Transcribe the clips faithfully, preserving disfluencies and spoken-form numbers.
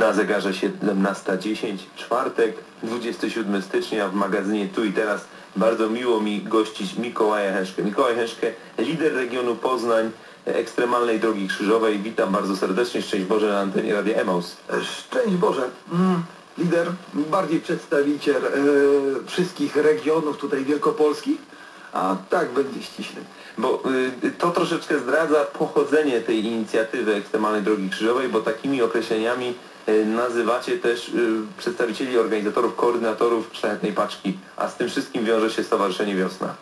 Na zegarze siedemnasta dziesięć, czwartek, dwudziestego siódmego stycznia w magazynie Tu i Teraz. Bardzo miło mi gościć Mikołaja Heszkę. Mikołaj Heszkę, lider regionu Poznań, ekstremalnej drogi krzyżowej. Witam bardzo serdecznie. Szczęść Boże na antenie Radia Emaus. Szczęść Boże. Mm, lider, bardziej przedstawiciel e, wszystkich regionów tutaj wielkopolskich, a tak będzie ściślej. Bo y, to troszeczkę zdradza pochodzenie tej inicjatywy ekstremalnej drogi krzyżowej, bo takimi określeniami y, nazywacie też y, przedstawicieli organizatorów, koordynatorów Szlachetnej Paczki, a z tym wszystkim wiąże się Stowarzyszenie Wiosna.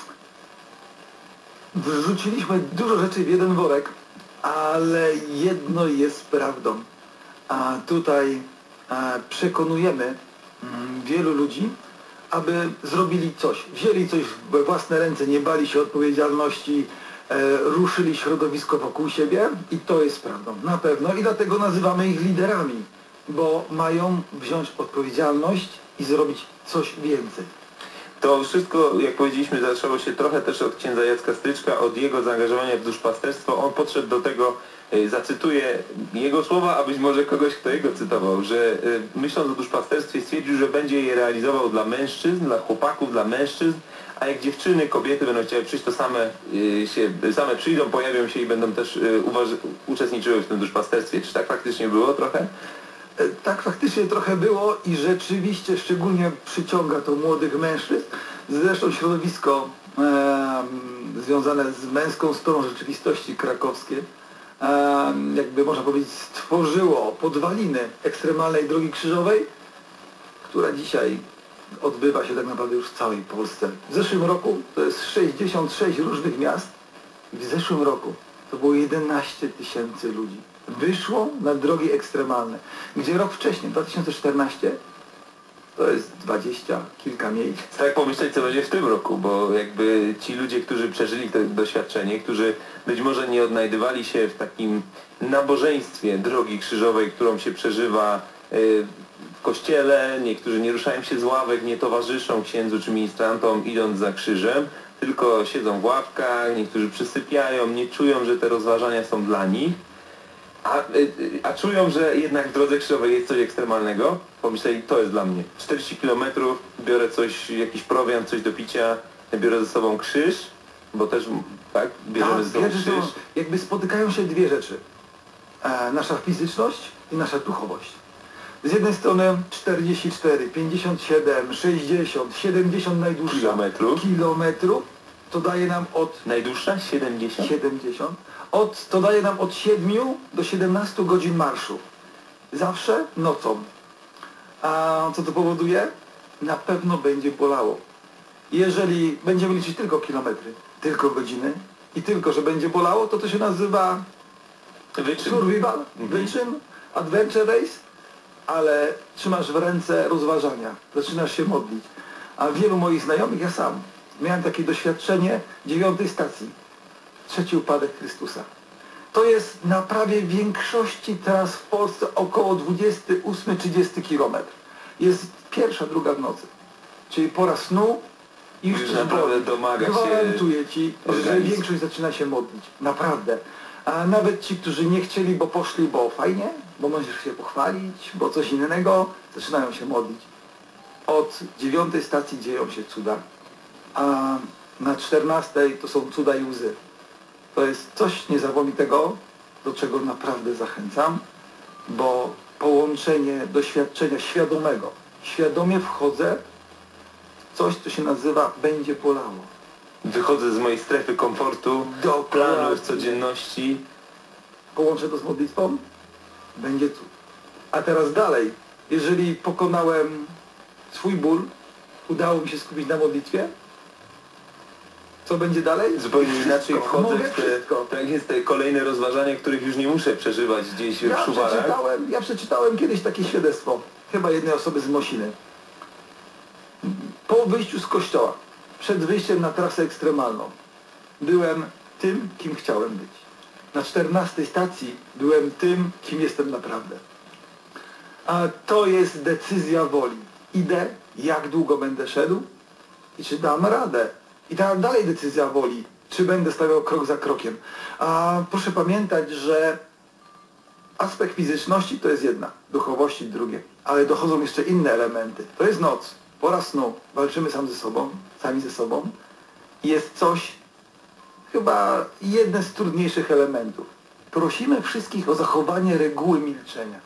Wrzuciliśmy dużo rzeczy w jeden worek, ale jedno jest prawdą. A tutaj a, przekonujemy mm, wielu ludzi, aby zrobili coś. Wzięli coś we własne ręce, nie bali się odpowiedzialności, e, ruszyli środowisko wokół siebie i to jest prawdą, na pewno. I dlatego nazywamy ich liderami, bo mają wziąć odpowiedzialność i zrobić coś więcej. To wszystko, jak powiedzieliśmy, zaczęło się trochę też od księdza Jacka Stryczka, od jego zaangażowania w duszpasterstwo. On podszedł do tego, zacytuję jego słowa, a być może kogoś, kto jego cytował, że myśląc o duszpasterstwie stwierdził, że będzie je realizował dla mężczyzn, dla chłopaków, dla mężczyzn, a jak dziewczyny, kobiety będą chciały przyjść, to same się, same przyjdą, pojawią się i będą też uczestniczyły w tym duszpasterstwie. Czy tak faktycznie było trochę? Tak faktycznie trochę było i rzeczywiście szczególnie przyciąga to młodych mężczyzn. Zresztą środowisko e, związane z męską stroną rzeczywistości krakowskie e, jakby można powiedzieć stworzyło podwaliny ekstremalnej drogi krzyżowej, która dzisiaj odbywa się tak naprawdę już w całej Polsce. W zeszłym roku to jest sześćdziesiąt sześć różnych miast. W zeszłym roku to było jedenaście tysięcy ludzi. Wyszło na drogi ekstremalne, gdzie rok wcześniej, dwa tysiące czternasty, to jest dwadzieścia kilka miejsc. Tak pomyśleć, co będzie w tym roku, bo jakby ci ludzie, którzy przeżyli to doświadczenie, którzy być może nie odnajdywali się w takim nabożeństwie drogi krzyżowej, którą się przeżywa w kościele, niektórzy nie ruszają się z ławek, nie towarzyszą księdzu czy ministrantom idąc za krzyżem, tylko siedzą w ławkach, niektórzy przysypiają, nie czują, że te rozważania są dla nich. A, a czują, że jednak w drodze krzyżowej jest coś ekstremalnego, pomyśleli, to jest dla mnie. czterdzieści kilometrów, biorę coś, jakiś prowiant, coś do picia, biorę ze sobą krzyż, bo też, tak, bierzemy tak, ze sobą krzyż. To, jakby spotykają się dwie rzeczy. E, nasza fizyczność i nasza duchowość. Z jednej strony czterdzieści cztery, pięćdziesiąt siedem, sześćdziesiąt, siedemdziesiąt najdłuższa kilometrów. kilometrów, to daje nam od... Najdłuższa? siedemdziesiąt? siedemdziesiąt. Od, to daje nam od siedmiu do siedemnastu godzin marszu. Zawsze nocą. A co to powoduje? Na pewno będzie bolało. Jeżeli będziemy liczyć tylko kilometry, tylko godziny i tylko, że będzie bolało, to to się nazywa wyczyn. Survival, mhm. wyczyn, adventure race, ale trzymasz w ręce rozważania, zaczynasz się modlić. A wielu moich znajomych, ja sam, miałem takie doświadczenie dziewiątej stacji. Trzeci upadek Chrystusa. To jest na prawie większości teraz w Polsce około dwudziesty ósmy trzydziesty kilometr. Jest pierwsza, druga w nocy. Czyli pora snu i już naprawdę domaga się. Gwarantuję Ci, organizm. że większość zaczyna się modlić. Naprawdę. A nawet ci, którzy nie chcieli, bo poszli, bo fajnie, bo możesz się pochwalić, bo coś innego, zaczynają się modlić. Od dziewiątej stacji dzieją się cuda. A na czternastej to są cuda i łzy. To jest coś niesamowitego, do czego naprawdę zachęcam, bo połączenie doświadczenia świadomego. Świadomie wchodzę w coś, co się nazywa będzie bolało. Wychodzę z mojej strefy komfortu, do planów codzienności. Połączę to z modlitwą, będzie cud. A teraz dalej, jeżeli pokonałem swój ból, udało mi się skupić na modlitwie, co będzie dalej? Zupełnie wszystko. inaczej wchodzę Mogę w te, wszystko. tak jest, te kolejne rozważania, których już nie muszę przeżywać gdzieś Ja w szuwarach. przeczytałem, ja przeczytałem kiedyś takie świadectwo, chyba jednej osoby z Mosiny. Po wyjściu z kościoła, przed wyjściem na trasę ekstremalną, byłem tym, kim chciałem być. Na czternastej stacji byłem tym, kim jestem naprawdę. A to jest decyzja woli. Idę, jak długo będę szedł i czy dam radę. I tam dalej decyzja woli, czy będę stawiał krok za krokiem. A proszę pamiętać, że aspekt fizyczności to jest jedna, duchowości drugie, ale dochodzą jeszcze inne elementy. To jest noc, pora snu, walczymy sam ze sobą, sami ze sobą i jest coś, chyba jeden z trudniejszych elementów. Prosimy wszystkich o zachowanie reguły milczenia.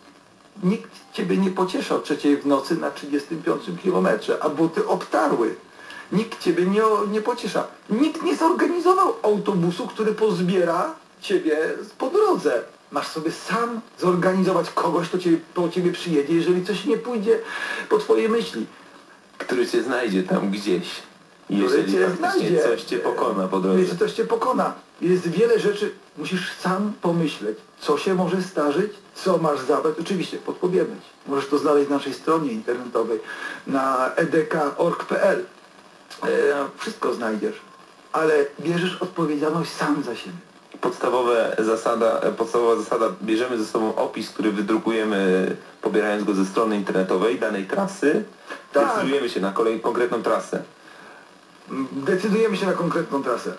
Nikt ciebie nie pociesza o trzeciej w nocy na trzydziestym piątym kilometrze, a buty obtarły. Nikt ciebie nie, nie pociesza. Nikt nie zorganizował autobusu, który pozbiera ciebie po drodze. Masz sobie sam zorganizować kogoś, kto ciebie, po ciebie przyjedzie, jeżeli coś nie pójdzie po twojej myśli. Który cię znajdzie tam gdzieś. Który Jeżeli cię faktycznie znajdzie. coś cię pokona po drodze. Jeżeli coś cię pokona. Jest wiele rzeczy, musisz sam pomyśleć, co się może zdarzyć, co masz zabrać. Oczywiście, podpowiemy ci. Możesz to znaleźć na naszej stronie internetowej, na e d k kropka org kropka p l. E, wszystko znajdziesz, ale bierzesz odpowiedzialność sam za siebie. Podstawowe zasada, podstawowa zasada, bierzemy ze sobą opis, który wydrukujemy, pobierając go ze strony internetowej danej trasy. Tak. Decydujemy się na kolej, konkretną trasę. Decydujemy się na konkretną trasę.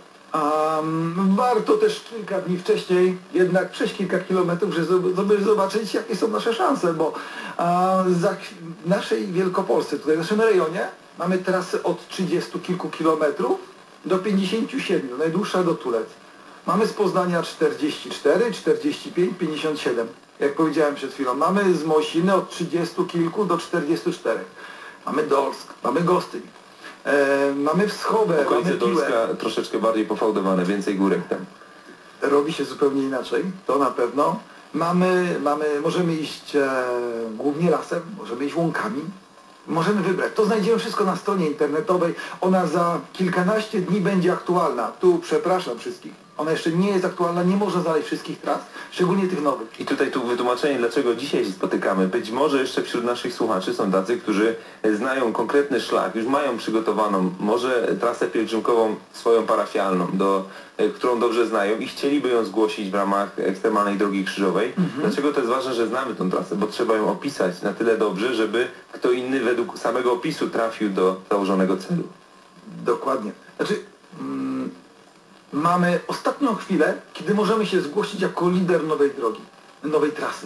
Um, warto też kilka dni wcześniej jednak przejść kilka kilometrów, żeby zobaczyć, jakie są nasze szanse, bo a, za, w naszej Wielkopolsce, tutaj w naszym rejonie, mamy trasy od trzydziestu kilku kilometrów do pięćdziesięciu siedmiu, najdłuższa do Tulec. Mamy z Poznania czterdzieści cztery, czterdzieści pięć, pięćdziesiąt siedem. Jak powiedziałem przed chwilą, mamy z Mosiny od trzydziestu kilku do czterdziestu czterech. Mamy Dolsk, mamy Gostyń. E, mamy Wschowę, Okolice mamy Piłę. Dolska troszeczkę bardziej pofałdowane, więcej górek tam. Robi się zupełnie inaczej, to na pewno. Mamy, mamy, możemy iść e, głównie lasem, możemy iść łąkami. Możemy wybrać. To znajdziemy wszystko na stronie internetowej. Ona za kilkanaście dni będzie aktualna. Tu przepraszam wszystkich. Ona jeszcze nie jest aktualna, nie można znaleźć wszystkich tras, szczególnie tych nowych. I tutaj tu wytłumaczenie, dlaczego dzisiaj się spotykamy. Być może jeszcze wśród naszych słuchaczy są tacy, którzy znają konkretny szlak, już mają przygotowaną może trasę pielgrzymkową swoją parafialną, do, którą dobrze znają i chcieliby ją zgłosić w ramach ekstremalnej drogi krzyżowej. Mhm. Dlaczego to jest ważne, że znamy tą trasę? Bo trzeba ją opisać na tyle dobrze, żeby kto inny według samego opisu trafił do założonego celu. Dokładnie. Znaczy, mm, mamy ostatnią chwilę, kiedy możemy się zgłosić jako lider nowej drogi, nowej trasy.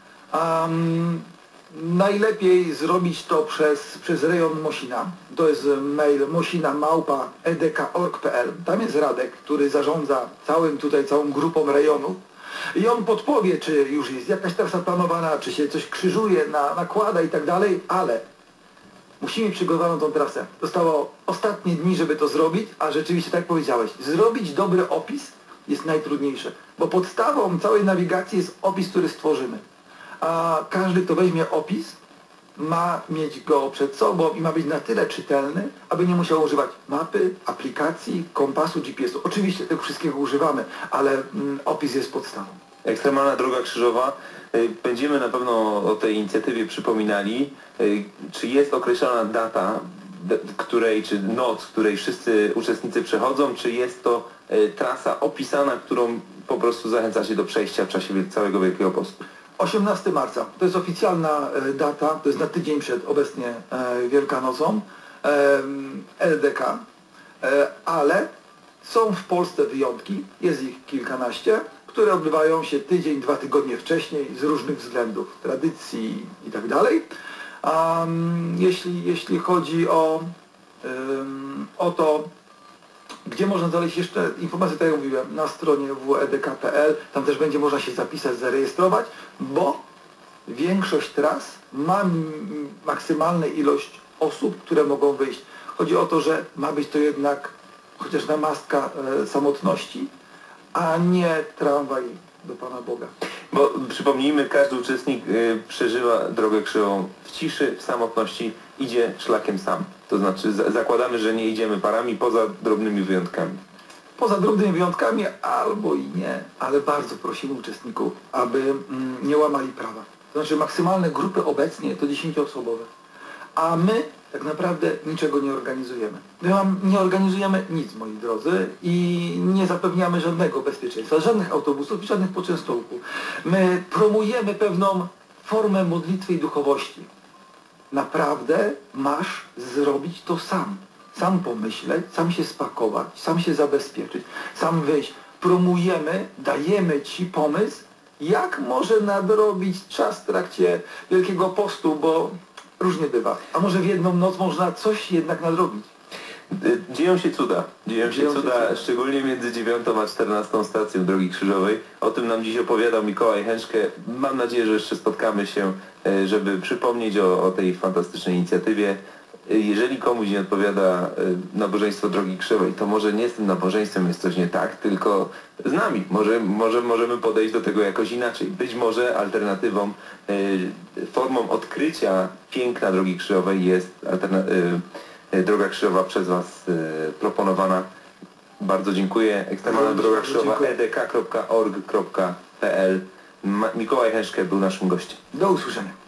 Um, najlepiej zrobić to przez, przez rejon Mosina. To jest mail mosina małpa e d k kropka org kropka p l. Tam jest Radek, który zarządza całym tutaj, całą grupą rejonów. I on podpowie, czy już jest jakaś trasa planowana, czy się coś krzyżuje, na, nakłada i tak dalej, ale musimy mieć przygotowaną tą trasę. Zostało ostatnie dni, żeby to zrobić, a rzeczywiście, tak jak powiedziałeś, zrobić dobry opis jest najtrudniejsze, bo podstawą całej nawigacji jest opis, który stworzymy. A każdy, kto weźmie opis, ma mieć go przed sobą i ma być na tyle czytelny, aby nie musiał używać mapy, aplikacji, kompasu, G P S u. Oczywiście tego wszystkiego używamy, ale mm, opis jest podstawą. Ekstremalna droga krzyżowa. Będziemy na pewno o tej inicjatywie przypominali. Czy jest określona data, której, czy noc, której wszyscy uczestnicy przechodzą, czy jest to trasa opisana, którą po prostu zachęca się do przejścia w czasie całego Wielkiego Postu? osiemnastego marca. To jest oficjalna data, to jest na tydzień przed obecnie Wielkanocą, L D K, ale są w Polsce wyjątki, jest ich kilkanaście, które odbywają się tydzień, dwa tygodnie wcześniej z różnych względów, tradycji i tak dalej. Um, jeśli, jeśli chodzi o, um, o to, gdzie można znaleźć jeszcze informacje, tak jak mówiłem, na stronie w w e d k kropka p l, tam też będzie można się zapisać, zarejestrować, bo większość tras ma maksymalną ilość osób, które mogą wyjść. Chodzi o to, że ma być to jednak chociaż namastka e, samotności, a nie tramwaj do Pana Boga. Bo przypomnijmy, każdy uczestnik y, przeżywa drogę krzyżową w ciszy, w samotności, idzie szlakiem sam. To znaczy za, zakładamy, że nie idziemy parami poza drobnymi wyjątkami. Poza drobnymi wyjątkami albo i nie, ale bardzo prosimy uczestników, aby mm, nie łamali prawa. To znaczy maksymalne grupy obecnie to dziesięcioosobowe. A my tak naprawdę niczego nie organizujemy. My wam nie organizujemy nic, moi drodzy, i nie zapewniamy żadnego bezpieczeństwa, żadnych autobusów i żadnych poczęstołków. My promujemy pewną formę modlitwy i duchowości. Naprawdę masz zrobić to sam. Sam pomyśleć, sam się spakować, sam się zabezpieczyć, sam wyjść. Promujemy, dajemy Ci pomysł, jak może nadrobić czas w trakcie Wielkiego Postu, bo różnie bywa. A może w jedną noc można coś jednak nadrobić? Dzieją się cuda. Dzieją się Dzieją się cuda, cuda. szczególnie między dziewiątą a czternastą stacją Drogi Krzyżowej. O tym nam dziś opowiadał Mikołaj Hęczkę. Mam nadzieję, że jeszcze spotkamy się, e, żeby przypomnieć o, o tej fantastycznej inicjatywie. E, Jeżeli komuś nie odpowiada e, nabożeństwo Drogi Krzyżowej, to może nie z tym nabożeństwem jest coś nie tak, tylko z nami. Może, może możemy podejść do tego jakoś inaczej. Być może alternatywą, e, formą odkrycia piękna Drogi Krzyżowej jest alternatywa. Droga Krzyżowa przez Was y, proponowana. Bardzo dziękuję. Ekstremalna Bardzo Droga Krzyżowa dziękuję. e d k kropka org kropka p l. Ma- Mikołaj Hęczkę był naszym gościem. Do usłyszenia.